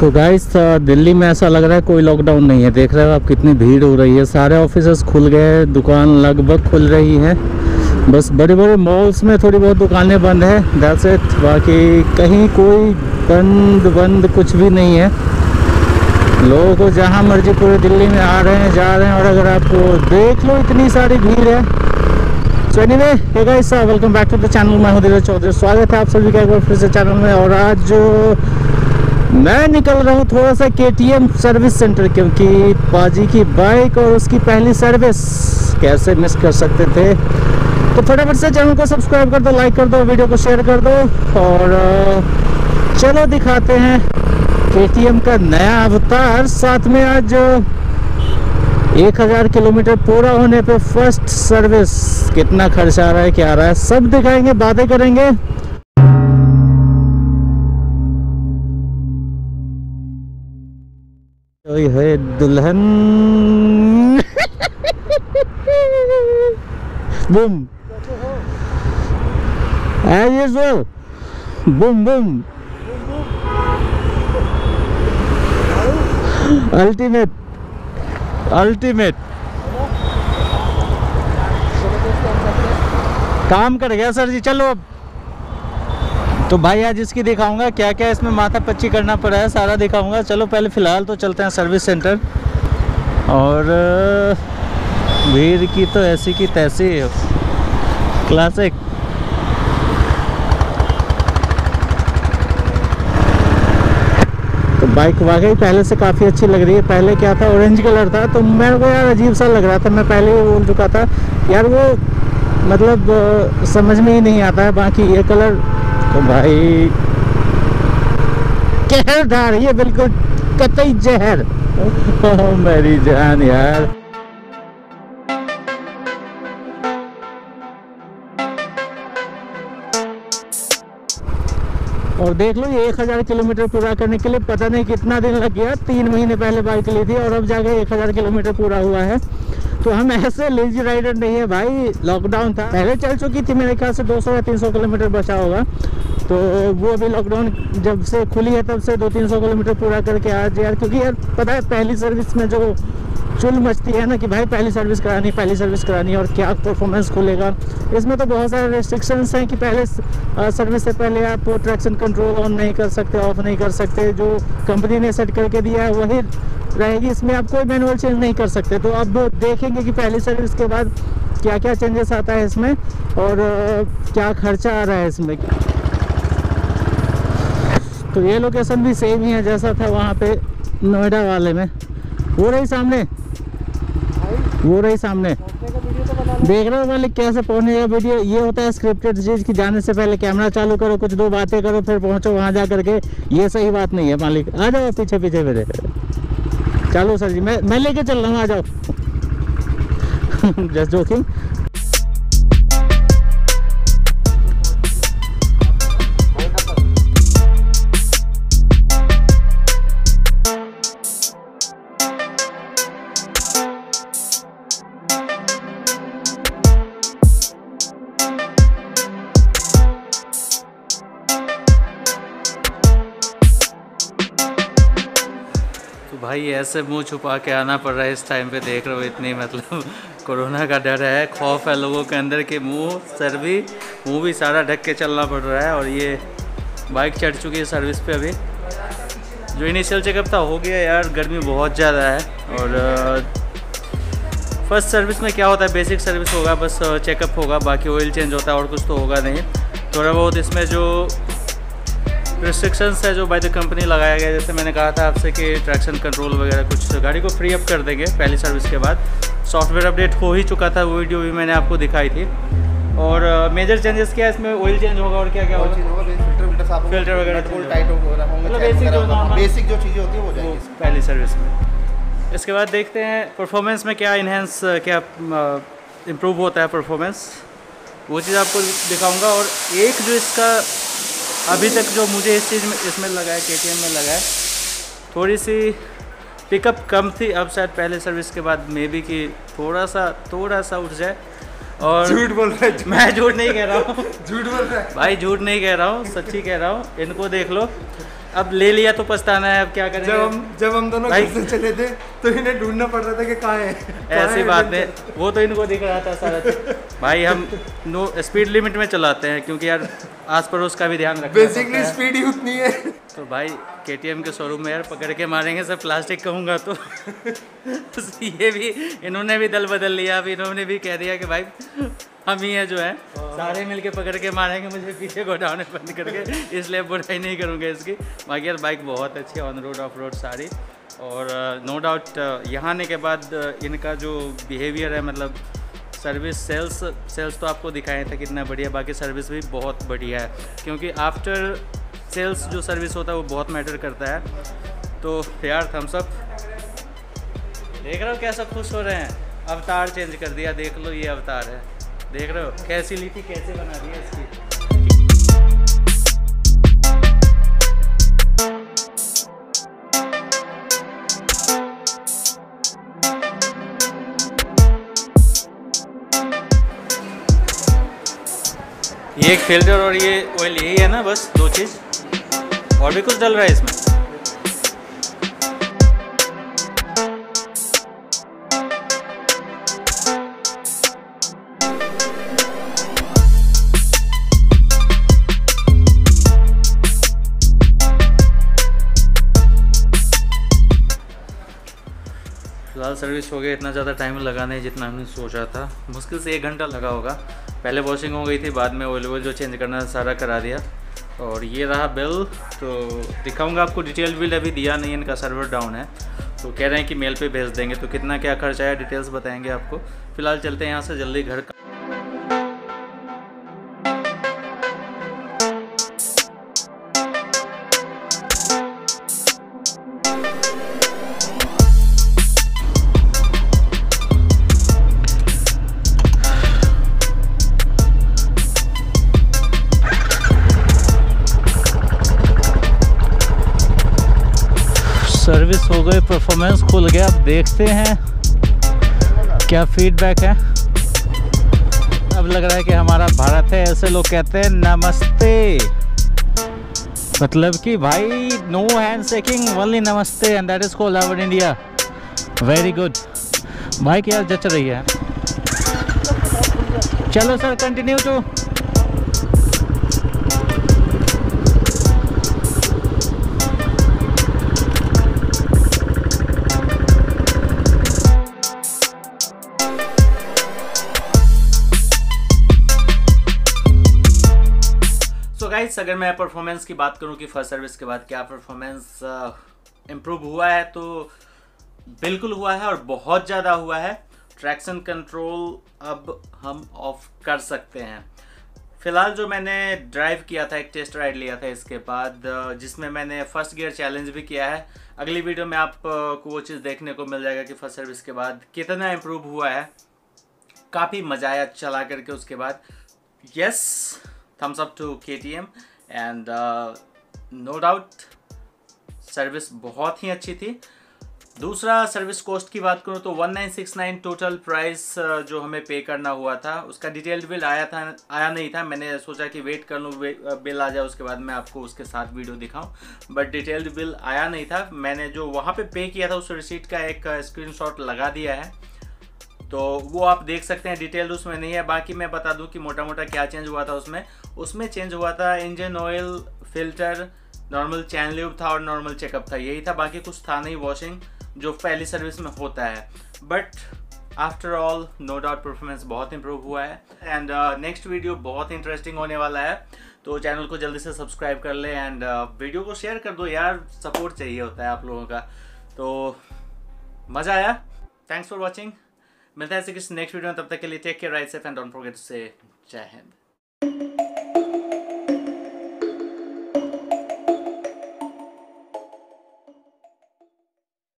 तो गाइस दिल्ली में ऐसा लग रहा है कोई लॉकडाउन नहीं है। देख रहे हो आप कितनी भीड़ हो रही है। सारे ऑफिसेस खुल गए, दुकान लगभग खुल रही है। बस बड़े बड़े मॉल्स में थोड़ी बहुत दुकानें बंद है, दैट्स इट। बाकी कहीं कोई बंद कुछ भी नहीं है। लोगों को जहाँ मर्जी पूरे दिल्ली में आ रहे हैं, जा रहे हैं। और अगर आपको देख लो इतनी सारी भीड़ है। So anyway, hey guys, welcome back to the channel. मैं हूं धीरज चौधरी। स्वागत है आप सभी का एक बार फिर से चैनल में। और आज जो मैं निकल रहा हूँ थोड़ा सा KTM सर्विस सेंटर, क्योंकि पाजी की बाइक और उसकी पहली सर्विस कैसे मिस कर सकते थे। तो फटाफट से चैनल को सब्सक्राइब कर दो, लाइक कर दो, वीडियो को शेयर कर दो। और चलो दिखाते हैं KTM का नया अवतार। साथ में आज 1000 किलोमीटर पूरा होने पे फर्स्ट सर्विस, कितना खर्चा आ रहा है, क्या आ रहा है, सब दिखाएंगे, बातें करेंगे। है दुल्हन boom as usual, boom boom ultimate काम कर गया सर जी। चलो अब तो भाई आज इसकी दिखाऊंगा क्या क्या इसमें माथा पच्ची करना पड़ा है, सारा दिखाऊंगा। चलो पहले फ़िलहाल तो चलते हैं सर्विस सेंटर। और भीड़ की तो ऐसी की तैसी है, क्लासिक। तो बाइक वाकई पहले से काफ़ी अच्छी लग रही है। पहले क्या था, ऑरेंज कलर था, तो मेरे को यार अजीब सा लग रहा था। मैं पहले ही बोल चुका था यार, वो मतलब समझ में ही नहीं आता है। बाकी ये कलर तो भाई कहरदार, ये बिल्कुल कतई जहर। मेरी जान यार। और देख लो, ये 1000 किलोमीटर पूरा करने के लिए पता नहीं कितना दिन लग गया। 3 महीने पहले बाइक ली थी और अब जाके 1000 किलोमीटर पूरा हुआ है। तो हम ऐसे लेजी राइडर नहीं है भाई। लॉकडाउन था, पहले चल चुकी थी, मेरे ख्याल से 200 या 300 किलोमीटर बचा होगा। तो वो अभी लॉकडाउन जब से खुली है तब से 200-300 किलोमीटर पूरा करके आज यार, क्योंकि यार पता है पहली सर्विस में जो चुल मचती है ना कि भाई पहली सर्विस करानी और क्या परफॉर्मेंस खुलेगा। इसमें तो बहुत सारे रेस्ट्रिक्शंस हैं कि पहले सर्विस से पहले आप ट्रैक्शन कंट्रोल ऑन नहीं कर सकते, ऑफ नहीं कर सकते। जो कंपनी ने सेट करके दिया है वही रहेगी, इसमें आप कोई मैनुअल चेंज नहीं कर सकते। तो अब देखेंगे कि पहली सर्विस के बाद क्या क्या चेंजेस आता है इसमें और क्या खर्चा आ रहा है इसमें। तो ये लोकेशन भी सेम ही है जैसा था वहाँ पे नोएडा वाले में। वो रही सामने देख रहे हो वाले कैसे पहुँचने का वीडियो। ये होता है स्क्रिप्टेड चीज़ की, जाने से पहले कैमरा चालू करो, कुछ दो बातें करो, फिर पहुँचो वहाँ जा करके। ये सही बात नहीं है मालिक। आ जाओ पीछे मेरे। चलो सर जी, मैं लेके चल रहा हूँ, आ जाओ। Just joking. भाई ऐसे मुंह छुपा के आना पड़ रहा है इस टाइम पे। देख रहे हो इतनी मतलब कोरोना का डर है, खौफ है लोगों के अंदर के मुंह भी सारा ढक के चलना पड़ रहा है। और ये बाइक चढ़ चुकी है सर्विस पे। अभी जो इनिशियल चेकअप था हो गया यार, गर्मी बहुत ज़्यादा है। और फर्स्ट सर्विस में क्या होता है, बेसिक सर्विस होगा, बस चेकअप होगा, बाकी ऑयल चेंज होता है और कुछ तो होगा नहीं। थोड़ा बहुत इसमें जो रिस्ट्रिक्शंस है जो बाय द कंपनी लगाया गया, जैसे मैंने कहा था आपसे कि ट्रैक्शन कंट्रोल वगैरह कुछ गाड़ी को फ्री अप कर देंगे पहली सर्विस के बाद। सॉफ्टवेयर अपडेट हो ही चुका था, वो वीडियो भी मैंने आपको दिखाई थी। और मेजर चेंजेस क्या है इसमें, ऑयल चेंज होगा और क्या होगा, फिल्टर वगैरह टाइट होगा, मतलब बेसिक जो चीज़ें होती है वो जाएगी पहली सर्विस में। इसके बाद देखते हैं परफॉर्मेंस में क्या इन्हेंस, क्या इम्प्रूव होता है परफॉर्मेंस, वो चीज़ आपको दिखाऊँगा। और एक जो इसका अभी तक जो मुझे इस चीज़ में इसमें लगा है, KTM में लगा है, थोड़ी सी पिकअप कम थी। अब शायद पहले सर्विस के बाद मे बी कि थोड़ा सा उठ जाए। और झूठ बोल रहा है, मैं झूठ नहीं कह रहा हूँ। झूठ बोल रहा है भाई, झूठ नहीं कह रहा हूँ, सच्ची कह रहा हूँ। इनको देख लो, अब ले लिया तो पछताना है, अब क्या करेंगे। जब हम दोनों घर से चले थे तो इन्हें ढूंढना पड़ रहा था कि कहाँ है। ऐसी बात है, वो तो इनको दिख रहा था सारा भाई। हम नो स्पीड लिमिट में चलाते हैं क्योंकि यार आस पड़ोस का भी ध्यान रखना पड़ता है। बेसिकली स्पीड ही उतनी है। तो भाई KTM के शोरूम में यार पकड़ के मारेंगे सब, प्लास्टिक कहूँगा तो ये भी इन्होंने भी दल बदल लिया। अब इन्होंने भी कह दिया कि भाई हम ही है जो है सारे मिलके पकड़ के मारेंगे मुझे पीछे घुटाने बंद करके, इसलिए बुराई नहीं करूँगा इसकी। बाकी यार बाइक बहुत अच्छी है, ऑन रोड ऑफ रोड सारी। और नो डाउट यहाँ आने के बाद इनका जो बिहेवियर है, मतलब सर्विस सेल्स तो आपको दिखाया था कितना बढ़िया, बाकी सर्विस भी बहुत बढ़िया है क्योंकि आफ्टर सेल्स जो सर्विस होता है वो बहुत मैटर करता है। तो यार थम्स अप, देख रहे हो कैसा खुश हो रहे हैं। अवतार चेंज कर दिया, देख लो ये अवतार है, देख रहे हो कैसी ली थी कैसे बना दी है इसकी। ये एक फिल्टर और ये ऑयल, यही है ना बस दो चीज़, और भी कुछ डल रहा है इसमें। फिलहाल सर्विस हो गया, इतना ज़्यादा टाइम लगा नहीं जितना हमने सोचा था, मुश्किल से 1 घंटा लगा होगा। पहले वॉशिंग हो गई थी, बाद में ऑयल जो चेंज करना सारा करा दिया। और ये रहा बिल, तो दिखाऊंगा आपको। डिटेल बिल अभी दिया नहीं, इनका सर्वर डाउन है तो कह रहे हैं कि मेल पे भेज देंगे, तो कितना क्या खर्चा है डिटेल्स बताएंगे आपको। फिलहाल चलते हैं यहाँ से जल्दी घर। सर्विस हो गई, परफॉर्मेंस खुल गया। अब देखते हैं क्या फीडबैक है। अब लग रहा है कि हमारा भारत है, ऐसे लोग कहते हैं नमस्ते, मतलब कि भाई नो हैंड शेकिंग, ओनली नमस्ते, and that is called our India. Very good. Bike यार जच रही है। चलो सर कंटिन्यू टू। गाइस अगर मैं परफॉर्मेंस की बात करूं कि फर्स्ट सर्विस के बाद क्या परफॉर्मेंस इम्प्रूव हुआ है, तो बिल्कुल हुआ है और बहुत ज़्यादा हुआ है। ट्रैक्शन कंट्रोल अब हम ऑफ कर सकते हैं। फ़िलहाल जो मैंने ड्राइव किया था, एक टेस्ट राइड लिया था इसके बाद, जिसमें मैंने फर्स्ट गियर चैलेंज भी किया है। अगली वीडियो में आपको वो चीज़ देखने को मिल जाएगा कि फर्स्ट सर्विस के बाद कितना इम्प्रूव हुआ है। काफ़ी मज़ा आया चला करके उसके बाद। यस, thumbs up to KTM and no doubt service बहुत ही अच्छी थी। दूसरा सर्विस कॉस्ट की बात करूँ तो 1969 टोटल प्राइस जो हमें पे करना हुआ था, उसका डिटेल्ड बिल आया नहीं था। मैंने सोचा कि वेट कर लूँ बिल आ जाए उसके बाद मैं आपको उसके साथ वीडियो दिखाऊं, बट डिटेल्ड बिल आया नहीं था। मैंने जो वहाँ पे पे किया था उस रिसीट का एक स्क्रीनशॉट लगा दिया है, तो वो आप देख सकते हैं। डिटेल उसमें नहीं है। बाकी मैं बता दूं कि मोटा मोटा क्या चेंज हुआ था उसमें चेंज हुआ था engine oil, filter, normal chain lube था और नॉर्मल चेकअप था, यही था। बाकी कुछ था नहीं, वॉशिंग जो पहली सर्विस में होता है। But after all no doubt performance बहुत इंप्रूव हुआ है। एंड नेक्स्ट वीडियो बहुत इंटरेस्टिंग होने वाला है, तो चैनल को जल्दी से सब्सक्राइब कर ले एंड वीडियो को शेयर कर दो यार, सपोर्ट चाहिए होता है आप लोगों का। तो मज़ा आया, थैंक्स फॉर वॉचिंग। मिलता है किसी नेक्स्ट वीडियो में, तब तक के लिए take care, ride safe and don't forget to say Jai Hind.